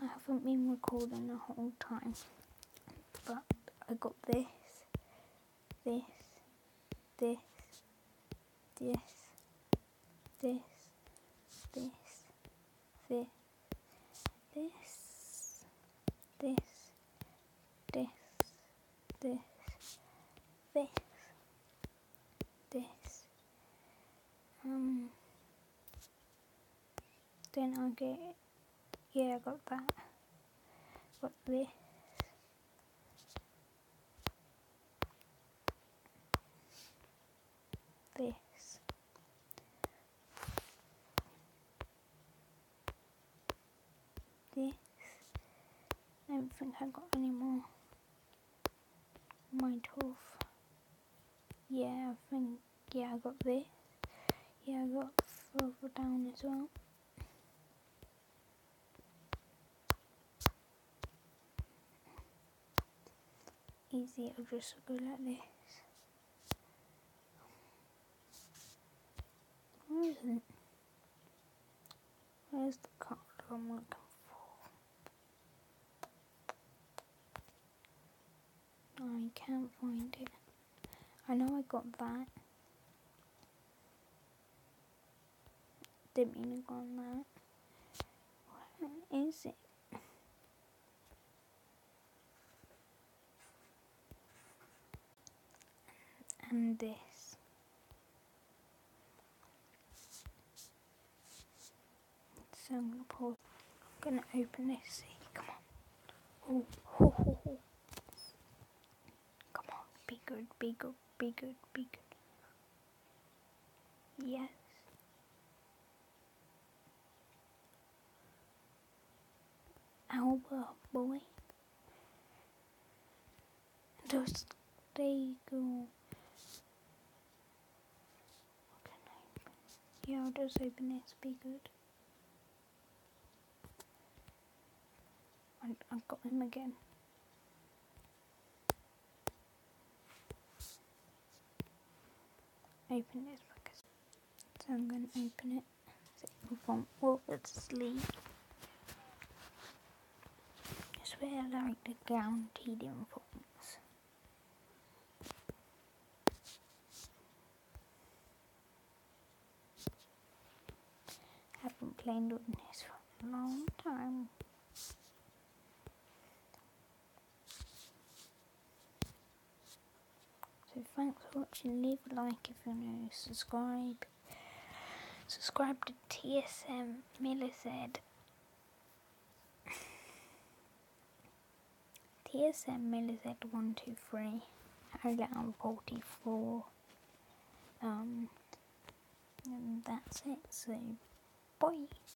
I haven't been recording the whole time, but I got this, this, this, this, this, this, this, this, this, this, this, this, this, then I get, yeah, I got that, got this, this, this. I don't think I got any more. Might have. Yeah, I think, yeah, I got this. Yeah, I got further down as well. Easy, I'll just go like this. Where is it? Where's the card I'm looking for? I can't find it. I know I got that. Didn't mean to go on that. Where is it? And this. So I'm gonna pause. I'm gonna open this. See, come on. Oh, ho, ho, ho. Come on, be good, be good, be good, be good. Yes. Albert boy. Just there you go. Yeah, I'll just open this. Be good. I've got him again. Open this because so I'm going to open it. From Wolford Sleep. I swear I like the guaranteed informs. Haven't played on this for a long time. So thanks for watching. Leave a like if you're new. Subscribe. Subscribe to TSM Millicent. TSM Millicent 123. Around 44. And that's it. So bye.